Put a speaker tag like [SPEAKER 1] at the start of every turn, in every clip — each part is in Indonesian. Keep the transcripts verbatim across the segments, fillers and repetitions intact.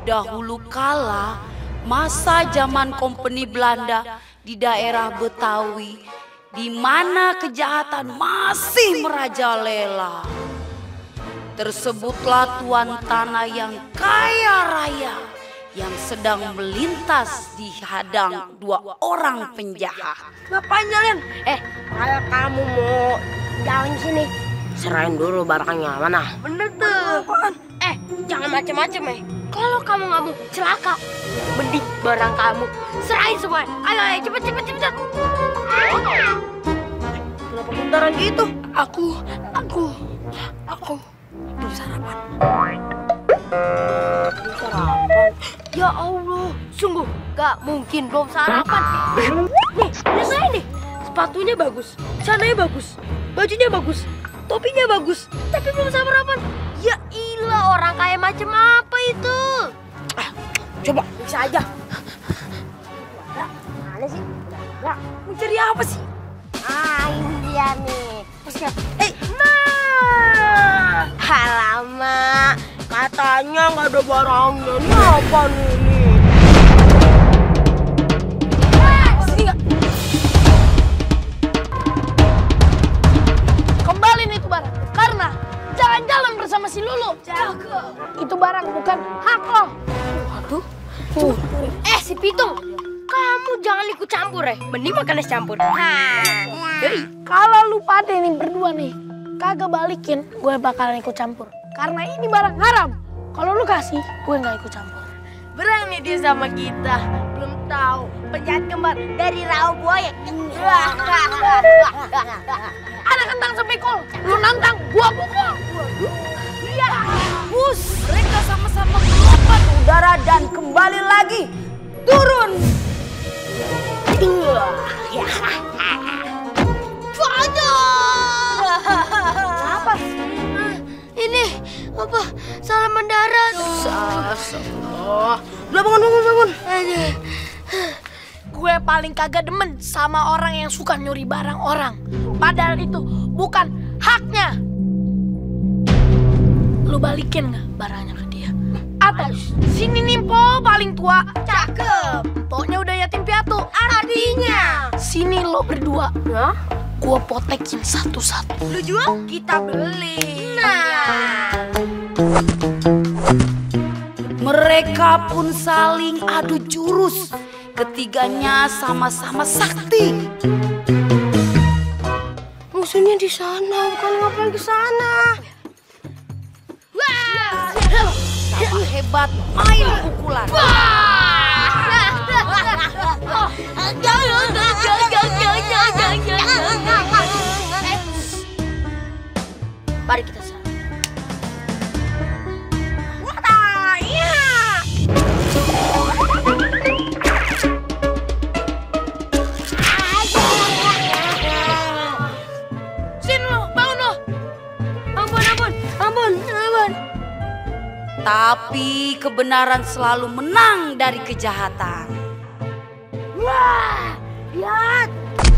[SPEAKER 1] dahulu kala, masa zaman kompeni Belanda di daerah Betawi, di mana kejahatan masih merajalela. Tersebutlah tuan tanah yang kaya raya yang sedang melintas di hadang dua orang penjahat.
[SPEAKER 2] Ngapain jalan? Eh, kalau kamu mau jalan sini, serahin dulu barangnya mana? Bener tuh. Apaan? Eh, jangan macem-macem eh. Kalau kamu nggak mau celaka, mending barang kamu serahin semua. Ayo, ayo, cepet, cepet, cepet. Kenapa bentaran gitu? Aku, aku, aku belum sarapan. Belum sarapan? Ya Allah, sungguh gak mungkin belum sarapan. Nih, lihat aja nih. Sepatunya bagus, celananya bagus, bajunya bagus, topinya bagus, tapi belum sarapan. Ya ilah, orang kaya macam apa itu? Ah, coba bisa aja. Mana sih? Ya, mau cari apa sih? Ah, ini dia nih. Masih eh, nah, alamak, katanya nggak ada barangnya. Ini apa nih? Ah, sini nggak? Kembaliin itu barang, karena jalan-jalan bersama si Lulu. Jago. Itu barang bukan hak lo. Waduh. Uh. Eh, si Pitung. Kamu jangan ikut campur ya. Mending makan es campur. Nah. Yoi. Kalau lu pada nih berdua nih kagak balikin, gue bakalan ikut campur. Karena ini barang haram. Kalau lu kasih, gue nggak ikut campur. Berani dia sama kita. Belum tahu penjahat kembar dari rawa buaya. Ada kentang sepikul, lu nantang, gua pukul. Iya.
[SPEAKER 1] Bus, mereka sama-sama melompat udara dan kembali lagi turun.
[SPEAKER 2] Ya. Apa? Ini apa? Salah mendarat.
[SPEAKER 1] Oh, udah bangun bangun bangun.
[SPEAKER 2] Gue paling kagak demen sama orang yang suka nyuri barang orang. Padahal itu bukan haknya. Lu balikin nggak barangnya ke dia? Atau sini nih Po paling tua. Cakep. Pokoknya udah yatim piatu. Artinya sini lo berdua. Hah? Gua potekin satu-satu. Lu jual, kita beli. Nah.
[SPEAKER 1] Mereka pun saling adu jurus. Ketiganya sama-sama sakti.
[SPEAKER 2] Musuhnya di sana, bukan ngapain ke sana. Wah!
[SPEAKER 1] Sama hebat main pukulan.
[SPEAKER 2] Mari kita serang.
[SPEAKER 1] Tapi kebenaran selalu menang dari kejahatan.
[SPEAKER 2] Wah, lihat.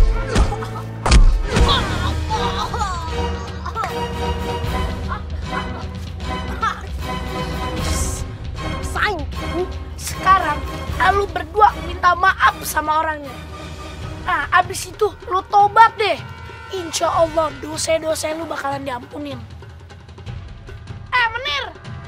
[SPEAKER 2] Saing. Sekarang lu berdua minta maaf sama orangnya. Nah, abis itu lu tobat deh. Insya Allah dosa-dosa lu bakalan diampunin. Eh, Menir.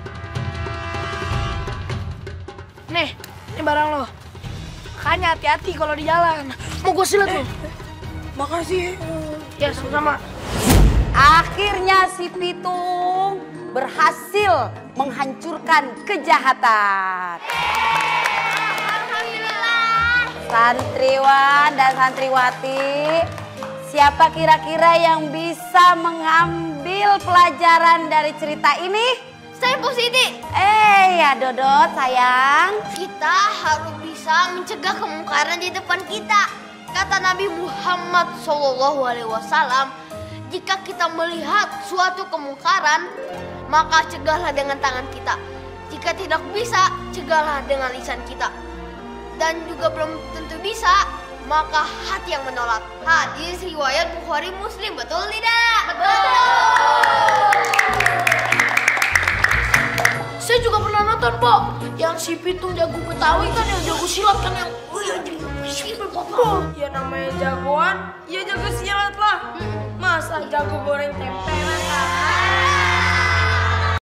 [SPEAKER 2] Nih, ini barang lo. Makanya hati-hati kalau di jalan. Mau gue silet lo.
[SPEAKER 1] Makasih.
[SPEAKER 2] Ya, sama-sama.
[SPEAKER 1] Akhirnya si Pitung berhasil menghancurkan kejahatan.
[SPEAKER 2] Alhamdulillah.
[SPEAKER 1] Santriwan dan santriwati, siapa kira-kira yang bisa mengambil pelajaran dari cerita ini?
[SPEAKER 2] Saya Positi.
[SPEAKER 1] Eh ya Dodot sayang.
[SPEAKER 2] Kita harus bisa mencegah kemungkaran di depan kita. Kata Nabi Muhammad shallallahu alaihi wasallam, jika kita melihat suatu kemungkaran, maka cegahlah dengan tangan kita. Jika tidak bisa, cegahlah dengan lisan kita. Dan juga belum tentu bisa, maka hati yang menolak. Hadis riwayat Bukhari Muslim, betul tidak? Betul. Saya juga pernah nonton nonton, Bo. Yang si Pitung jago Betawi kan, yang jago silat kan, yang oh ya jago silat, Papa.
[SPEAKER 3] Ya namanya jagoan, ya jago silat lah. Masa jago goreng tempe